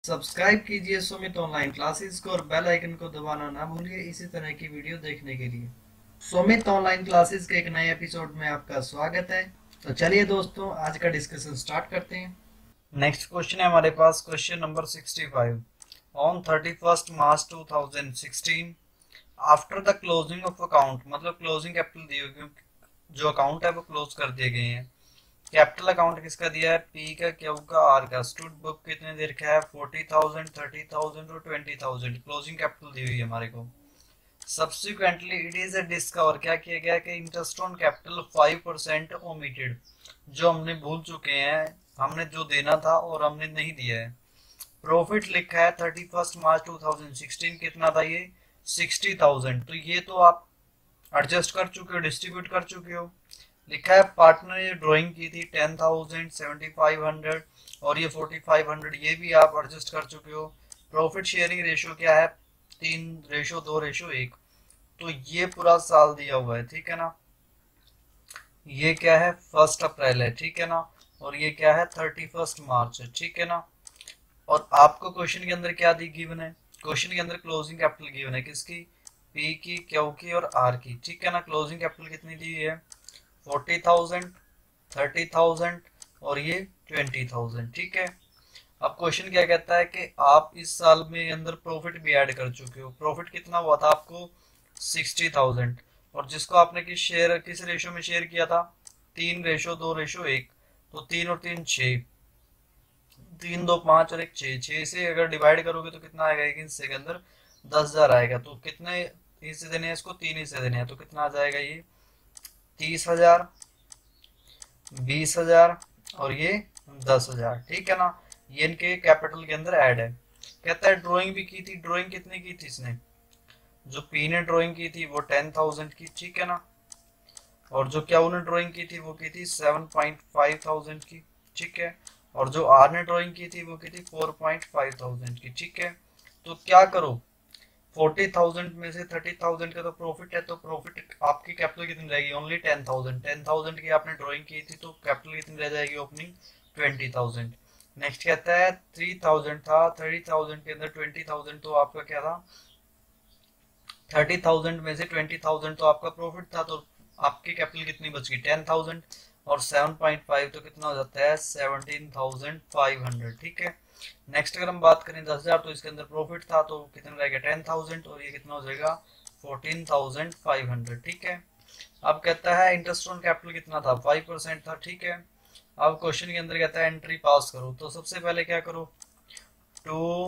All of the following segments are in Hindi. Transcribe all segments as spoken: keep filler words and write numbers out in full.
सब्सक्राइब कीजिए सुमित ऑनलाइन क्लासेस को और बेल आइकन को दबाना ना भूलिए इसी तरह की वीडियो देखने के लिए। सुमित ऑनलाइन क्लासेस के एक नए एपिसोड में आपका स्वागत है। तो चलिए दोस्तों, आज का डिस्कशन स्टार्ट करते हैं। नेक्स्ट क्वेश्चन है हमारे पास, question number sixty five. On thirty first March two thousand sixteen after the closing of account, मतलब क्लोजिंग कैपिटल दी हुई, जो अकाउंट है वो क्लोज कर दिए गए हैं। कैपिटल अकाउंट किसका दिया है? पी का, क्यू का, आर का। स्टूड बुक कितने दे रखा है? फोर्टी थाउजेंड, थर्टी थाउजेंड और ट्वेंटी थाउजेंड। क्लोजिंग कैपिटल दी हुई है हमारे को। Subsequently it is a discover, क्या किया गया कि interest on capital five percent omitted, जो हमने भूल चुके हैं, हमने जो देना था और हमने नहीं दिया है। प्रॉफिट लिखा है thirty first March two thousand sixteen, कितना था ये? Sixty thousand. तो ये तो आप एडजस्ट कर चुके हो, डिस्ट्रीब्यूट कर चुके हो। लिखा है पार्टनर ने ड्राइंग की थी ten thousand, seventy five hundred और ये फोर्टी फाइव हंड्रेड, ये भी आप एडजस्ट कर चुके हो। प्रॉफिट शेयरिंग रेशियो क्या है? तीन रेशो दो रेशो एक। तो ये पूरा साल दिया हुआ है, ठीक है ना। ये क्या है? फर्स्ट अप्रैल है, ठीक है ना। और ये क्या है? थर्टी फर्स्ट मार्च है, ठीक है ना। और आपको क्वेश्चन के अंदर क्या दी गिवन है? क्वेश्चन के अंदर क्लोजिंग कैपिटल गिवन है, किसकी? पी की, क्यू की और आर की, ठीक है ना। क्लोजिंग कैपिटल कितनी दी है? फोर्टी थाउजेंड, थर्टी थाउजेंड और ये ट्वेंटी थाउजेंड, ठीक है। अब क्वेश्चन क्या कहता है कि आप इस साल में अंदर प्रॉफिट भी ऐड कर चुके हो। प्रॉफिट कितना हुआ था आपको? Sixty thousand. और जिसको आपने किस शेयर किस रेशो में शेयर किया था? तीन रेशो दो रेशो एक। तो तीन और तीन छः, तीन दो पांच और एक छः। छः से अगर डिवाइड करोगे तो कितना आएगा? एक हिस्से के अंदर दस हजार आएगा। तो कितने हिस्से देने हैं इसको? तीन हिस्से देने हैं। तो कितना आ जाएगा? ये तीस हजार, बीस हजार और ये दस हजार, ठीक है ना। ये इनके कैपिटल के अंदर ऐड है। कहता है ड्राइंग भी की थी। ड्राइंग कितनी की थी इसने? जो पी ने ड्राइंग की थी वो टेन थाउजेंड की, ठीक है ना। और जो क्या उन्होंने ड्राइंग की थी वो की थी सेवन पॉइंट फाइव थाउजेंड की, ठीक है। और जो आर ने ड्राइंग की थी वो की थी फोर पॉइंट फाइव थाउजेंड की, ठीक है। तो क्या करो, फोर्टी थाउजेंड में से थर्टी थाउजेंड का तो प्रॉफिट है, तो प्रॉफिट आपकी कैपिटल कितनी रहेगी? Only ten thousand. Ten thousand की आपने ड्राइंग की थी तो कैपिटल कितनी रह जाएगी ओपनिंग? Twenty thousand. नेक्स्ट कहता है थ्री थाउजेंड था, थर्टी थाउजेंड के अंदर ट्वेंटी थाउजेंड, तो आपका क्या था? थर्टी थाउजेंड में से ट्वेंटी थाउजेंड तो आपका प्रॉफिट था, तो आपकी कैपिटल कितनी बच गई? Ten thousand. और सेवन पॉइंट फाइव तो कितना हो जाता है? सेवनटीन थाउजेंड फाइव हंड्रेड, ठीक है। नेक्स्ट अगर हम बात करें दस हजार, तो इसके अंदर प्रॉफिट था तो कितना रहेगा? Ten thousand. और ये कितना हो जाएगा? फोर्टीन थाउजेंड फाइव हंड्रेड, ठीक है। अब कहता है इंटरेस्ट ऑन कैपिटल कितना था? फाइव परसेंट था, ठीक है। अब क्वेश्चन के अंदर कहता है एंट्री पास करो। तो सबसे पहले क्या करो? To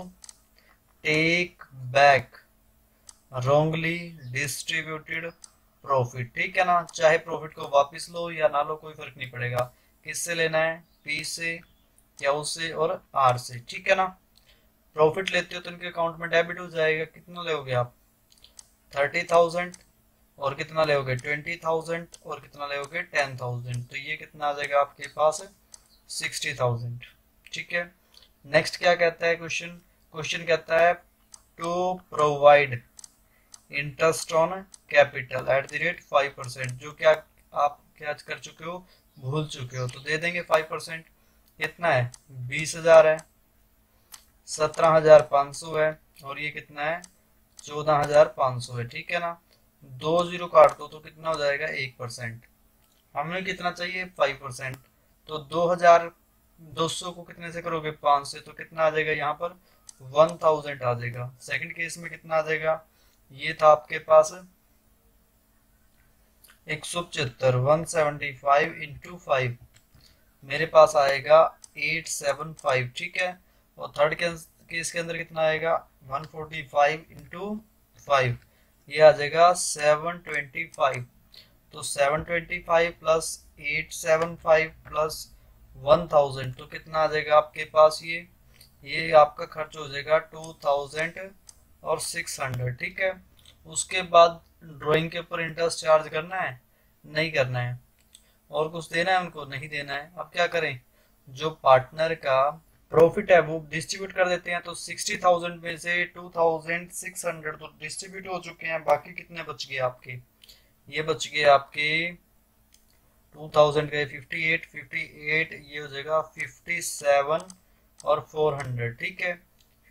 take back wrongly distributed profit, ठीक है ना। चाहे प्रॉफिट को वापस लो या ना लो, कोई फर्क नहीं पड़ेगा। किससे लेना है? पी से, क्यू से और आर से, ठीक है ना। प्रॉफिट लेते हो तो इनके अकाउंट में डेबिट हो जाएगा। कितना लोगे आप? Thirty thousand. और कितना लोगे? Twenty thousand. और कितना लोगे? Ten thousand. तो ये कितना आ जाएगा आपके पास? सिक्सटी थाउजेंड, ठीक है। नेक्स्ट क्या कहता है क्वेश्चन? क्वेश्चन कहता है to provide interest on capital at the rate five percent, जो क्या आप क्या कर चुके हो? भूल चुके हो। तो दे देंगे फाइव परसेंट। कितना है? बीस हजार है, सत्रह हजार पाँच सौ है और ये कितना है? चौदह हजार पाँच सौ है, ठीक है ना। दो जीरो काट दो तो कितना हो जाएगा? एक परसेंट। हमें कितना चाहिए? Five percent. तो दो हजार दो सौ को कितने से करोगे? पाँच से, तो कितना आ जाएगा यहाँ पर? वन थाउजेंड आ जाएगा। सेकंड केस में कितना आ जाएगा? ये था आपके पास एक सौ पचहत्तर, one seventy five into five, मेरे पास आएगा एट सेवन फाइव, ठीक है। और थर्ड केस के अंदर कितना आएगा? One forty five into five, ये आ जाएगा सेवन ट्वेंटी फाइव। तो seven twenty five plus eight seven five plus one thousand, तो कितना आ जाएगा आपके पास? ये ये आपका खर्च हो जाएगा टू थाउजेंड और सिक्स हंड्रेड, ठीक है। उसके बाद ड्राइंग के ऊपर इंटरेस्ट चार्ज करना है? नहीं करना है। और कुछ देना है उनको? नहीं देना है। अब क्या करें? जो पार्टनर का प्रॉफिट है वो डिस्ट्रीब्यूट कर देते हैं। तो सिक्सटी थाउजेंड में से टू थाउजेंड सिक्स हंड्रेड तो डिस्ट्रीब्यूट हो चुके हैं। बाकी कितने बच गए आपके? ये बच गए आपके टू थाउजेंड का फिफ्टी एट, फिफ्टी एट ये हो जाएगा फिफ्टी सेवन और फोर हंड्रेड, ठीक है।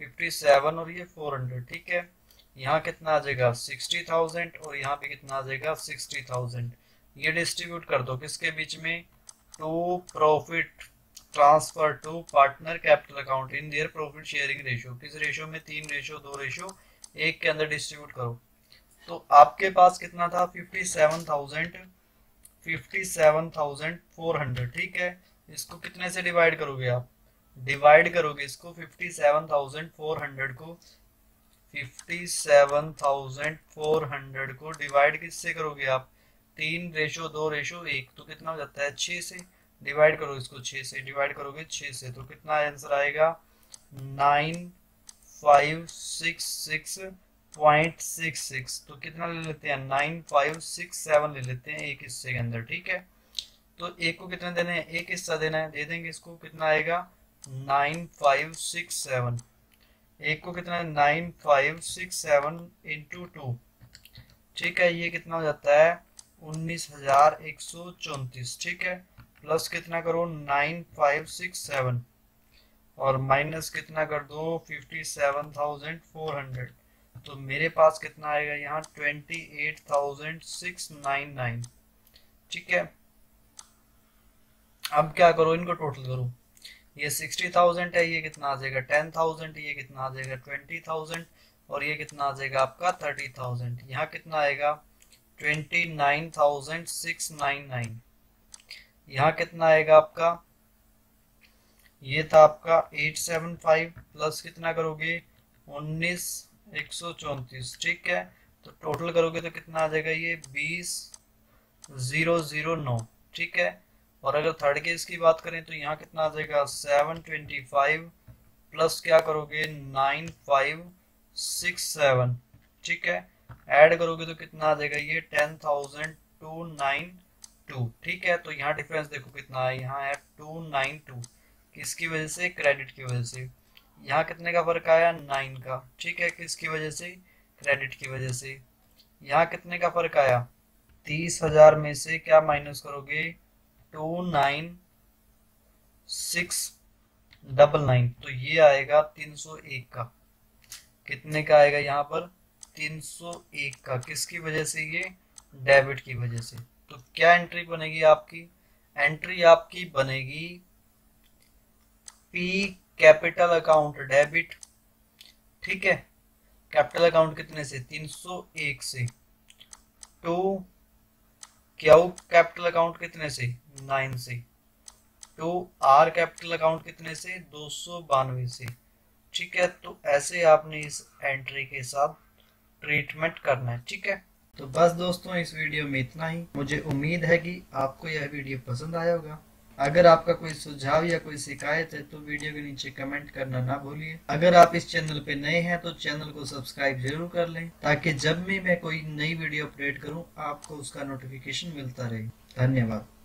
फिफ्टी सेवन और ये फोर हंड्रेड, ठीक है। यहाँ कितना आ जाएगा सिक्सटी थाउजेंड और यहाँ पे कितना आ जाएगा सिक्सटी थाउजेंड। ये डिस्ट्रीब्यूट कर दो किसके बीच में, to profit transfer to partner capital account in their profit sharing ratio. किस रेशियो में, तीन रेशियो दो रेशियो एक के अंदर डिस्ट्रीब्यूट करो। तो आपके पास कितना था, fifty seven thousand fifty seven thousand four hundred, ठीक है। इसको कितने से डिवाइड करोगे आप, डिवाइड करोगे इसको fifty seven thousand four hundred को fifty seven thousand four hundred को डिवाइड किससे करोगे आप, तीन रेशो दो रेशो एक, तो कितना हो जाता है छह से। डिवाइड करो इसको, छह से डिवाइड करोगे छह से तो कितना आंसर आएगा, nine five six six point six six. तो कितना ले लेते हैं, नाइन फाइव सिक्स सेवन ले लेते हैं एक हिस्से के अंदर, ठीक है। तो एक को कितने देने हैं, एक हिस्सा देना है, दे देंगे इसको, कितना आएगा नाइन फाइव सिक्स सेवन। एक को कितना है, nine five six seven into two, ठीक है। ये कितना हो जाता है उन्नीस हजार एक सौ चौंतीस, ठीक है। प्लस कितना करो नाइन फाइव सिक्स सेवन और माइनस कितना कर दो fifty seven thousand four hundred. तो मेरे पास कितना आएगा यहाँ twenty eight thousand six nine nine, ठीक है। अब क्या करो, इनको टोटल करो। ये सिक्सटी थाउजेंड है, ये कितना आ जाएगा टेन थाउजेंड, ये कितना आ जाएगा ट्वेंटी थाउजेंड और ये कितना आ जाएगा आपका थर्टी थाउजेंड। यहाँ कितना आएगा twenty nine thousand six nine nine. यहाँ कितना आएगा आपका, ये था आपका एट सेवन फाइव प्लस कितना करोगे उन्नीस एक सौ चौंतीस, ठीक है। तो टोटल करोगे तो कितना आ जाएगा, ये बीस जीरो जीरो नौ, ठीक है। और अगर थर्ड केस की बात करें तो यहाँ कितना आ जाएगा सेवन ट्वेंटी फाइव प्लस क्या करोगे नाइन फाइव सिक्स सेवन, ठीक है। ऐड करोगे तो कितना आ जाएगा, ये ten thousand two nine two, ठीक है। तो यहाँ डिफरेंस देखो कितना है, यहाँ है टू नाइन टू, किसकी वजह से, क्रेडिट की वजह से। यहाँ कितने का फर्क आया, नाइन का, ठीक है। किसकी वजह से, क्रेडिट की वजह से। यहाँ कितने का फर्क आया, तीस हजार में से क्या माइनस करोगे, two nine six double nine, तो ये आएगा तीन सौ एक का। कितने का आएगा यहाँ पर, तीन सौ एक का, किसकी वजह से, ये डेबिट की वजह से। तो क्या एंट्री बनेगी आपकी, एंट्री आपकी बनेगी पी कैपिटल अकाउंट डेबिट, ठीक है। कैपिटल अकाउंट कितने से, तीन सौ एक से, टू क्यू कैपिटल अकाउंट कितने से, नाइन से, टू आर कैपिटल अकाउंट कितने से, दो सौ बानवे से, ठीक है। तो ऐसे आपने इस एंट्री के साथ ट्रीटमेंट करना है, ठीक है। तो बस दोस्तों इस वीडियो में इतना ही। मुझे उम्मीद है कि आपको यह वीडियो पसंद आया होगा। अगर आपका कोई सुझाव या कोई शिकायत है तो वीडियो के नीचे कमेंट करना ना भूलिए। अगर आप इस चैनल पे नए हैं तो चैनल को सब्सक्राइब जरूर कर लें ताकि जब भी मैं कोई नई वीडियो अपडेट करूं आपको उसका नोटिफिकेशन मिलता रहे। धन्यवाद।